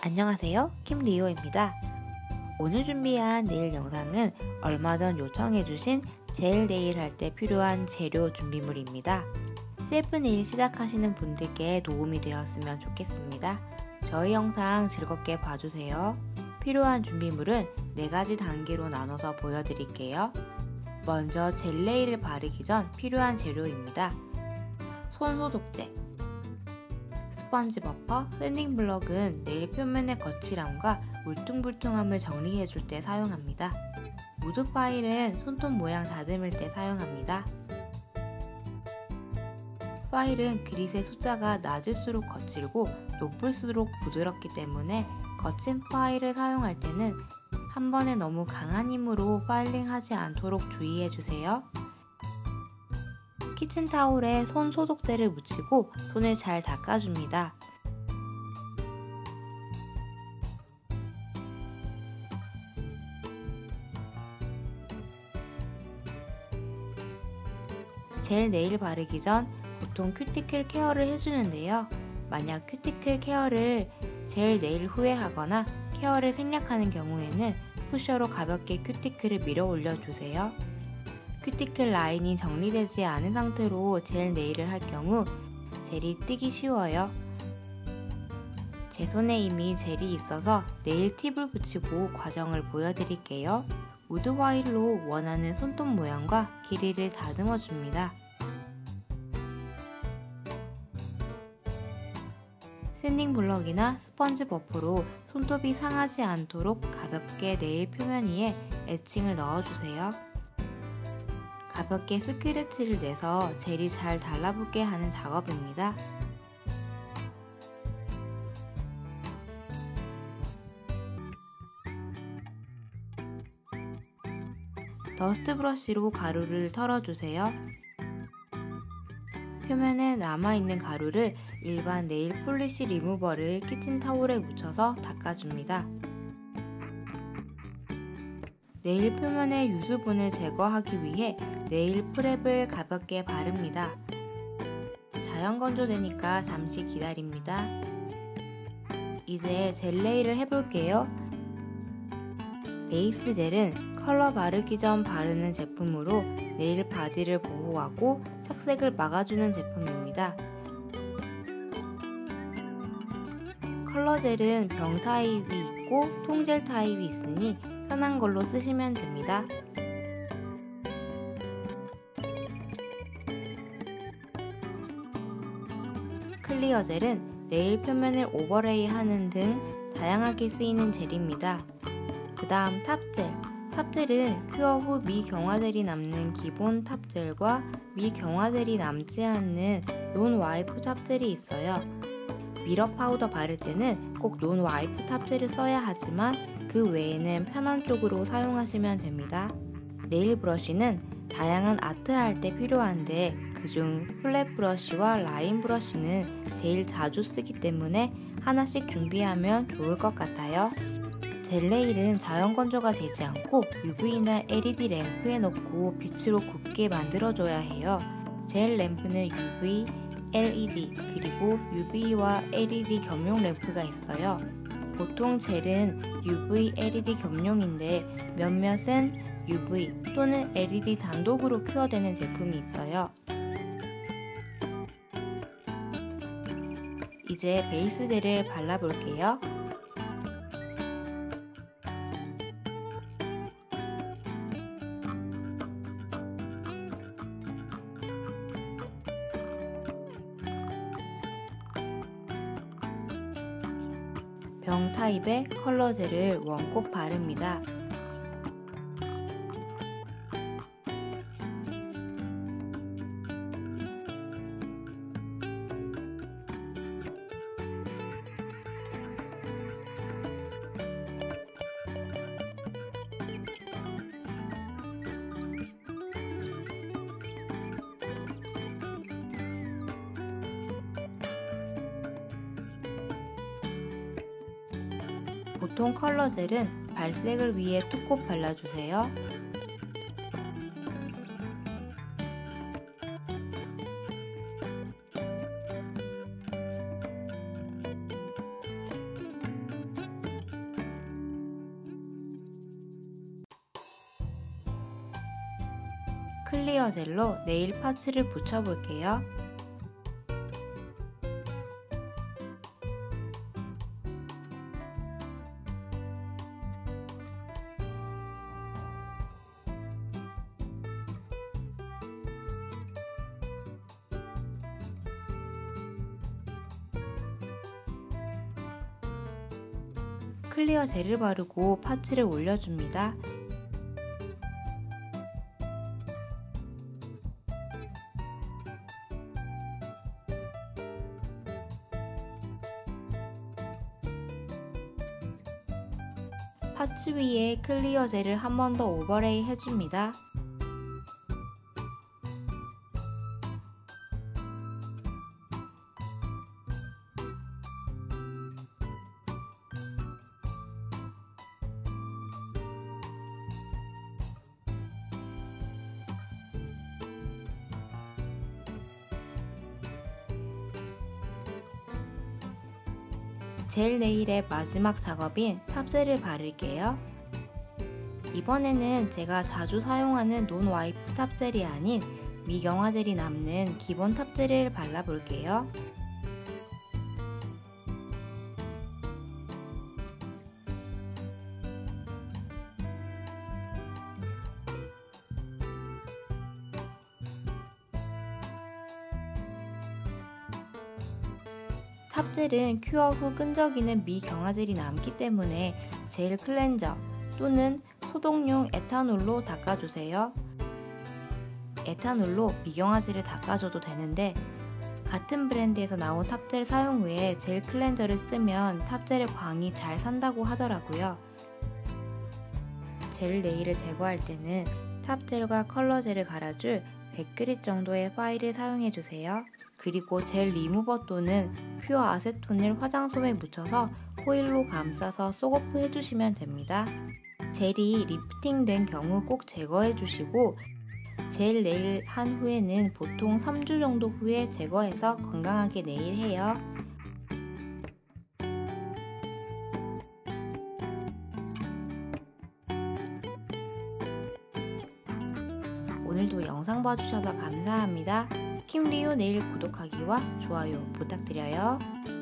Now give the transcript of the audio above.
안녕하세요, 김리오입니다. 오늘 준비한 네일 영상은 얼마 전 요청해주신 젤 네일 할 때 필요한 재료 준비물입니다. 셀프 네일 시작하시는 분들께 도움이 되었으면 좋겠습니다. 저희 영상 즐겁게 봐주세요. 필요한 준비물은 4가지 단계로 나눠서 보여드릴게요. 먼저 젤 네일을 바르기 전 필요한 재료입니다. 손 소독제, 스펀지 버퍼, 샌딩 블럭은 네일 표면의 거칠함과 울퉁불퉁함을 정리해줄 때 사용합니다. 우드 파일은 손톱 모양 다듬을 때 사용합니다. 파일은 그릿의 숫자가 낮을수록 거칠고 높을수록 부드럽기 때문에 거친 파일을 사용할 때는 한 번에 너무 강한 힘으로 파일링하지 않도록 주의해주세요. 키친타올에 손 소독제를 묻히고 손을 잘 닦아줍니다. 젤 네일 바르기 전 보통 큐티클 케어를 해주는데요. 만약 큐티클 케어를 젤 네일 후에 하거나 케어를 생략하는 경우에는 푸셔로 가볍게 큐티클을 밀어 올려주세요. 큐티클 라인이 정리되지 않은 상태로 젤 네일을 할 경우 젤이 뜨기 쉬워요. 제 손에 이미 젤이 있어서 네일 팁을 붙이고 과정을 보여드릴게요. 우드 와일로 원하는 손톱 모양과 길이를 다듬어 줍니다. 샌딩 블럭이나 스펀지 버퍼로 손톱이 상하지 않도록 가볍게 네일 표면 위에 애칭을 넣어주세요. 가볍게 스크래치를 내서 젤이 잘 달라붙게 하는 작업입니다. 더스트 브러쉬로 가루를 털어주세요. 표면에 남아있는 가루를 일반 네일 폴리시 리무버를 키친타올에 묻혀서 닦아줍니다. 네일 표면의 유수분을 제거하기 위해 네일 프랩을 가볍게 바릅니다. 자연 건조되니까 잠시 기다립니다. 이제 젤 네일을 해볼게요. 베이스 젤은 컬러 바르기 전 바르는 제품으로 네일 바디를 보호하고 착색을 막아주는 제품입니다. 컬러 젤은 병 타입이 있고 통젤 타입이 있으니 편한 걸로 쓰시면 됩니다. 클리어 젤은 네일 표면을 오버레이 하는 등 다양하게 쓰이는 젤입니다. 그 다음 탑젤. 탑젤은 큐어 후 미경화젤이 남는 기본 탑젤과 미경화젤이 남지 않는 논 와이프 탑젤이 있어요. 미러 파우더 바를 때는 꼭 논 와이프 탑젤을 써야 하지만 그 외에는 편한 쪽으로 사용하시면 됩니다. 네일 브러쉬는 다양한 아트 할 때 필요한데 그중 플랫 브러쉬와 라인 브러쉬는 제일 자주 쓰기 때문에 하나씩 준비하면 좋을 것 같아요. 젤 네일은 자연 건조가 되지 않고 UV나 LED 램프에 넣고 빛으로 곱게 만들어줘야 해요. 젤 램프는 UV, LED, 그리고 UV와 LED 겸용 램프가 있어요. 보통 젤은 UV, LED 겸용인데 몇몇은 UV 또는 LED 단독으로 큐어되는 제품이 있어요. 이제 베이스 젤을 발라볼게요. 병 타입의 컬러 젤을 원곱 바릅니다. 보통 컬러 젤은 발색을 위해 툭곡 발라주세요. 클리어 젤로 네일 파츠를 붙여볼게요. 클리어 젤을 바르고 파츠를 올려줍니다. 파츠 위에 클리어 젤을 한 번 더 오버레이 해줍니다. 젤 네일의 마지막 작업인 탑젤을 바를게요. 이번에는 제가 자주 사용하는 논 와이프 탑젤이 아닌 미경화 젤이 남는 기본 탑젤을 발라볼게요. 탑젤은 큐어 후 끈적이는 미경화젤이 남기 때문에 젤 클렌저 또는 소독용 에탄올로 닦아주세요. 에탄올로 미경화젤을 닦아줘도 되는데 같은 브랜드에서 나온 탑젤 사용 후에 젤 클렌저를 쓰면 탑젤의 광이 잘 산다고 하더라고요. 젤 네일을 제거할 때는 탑젤과 컬러 젤을 갈아줄 100g 정도의 파일을 사용해주세요. 그리고 젤 리무버 또는 퓨어 아세톤을 화장솜에 묻혀서 호일로 감싸서 쏙오프 해주시면 됩니다. 젤이 리프팅된 경우 꼭 제거해주시고 젤 네일 한 후에는 보통 3주 정도 후에 제거해서 건강하게 네일해요. 오늘도 영상 봐주셔서 감사합니다. 킴리오 네일 구독하기와 좋아요 부탁드려요.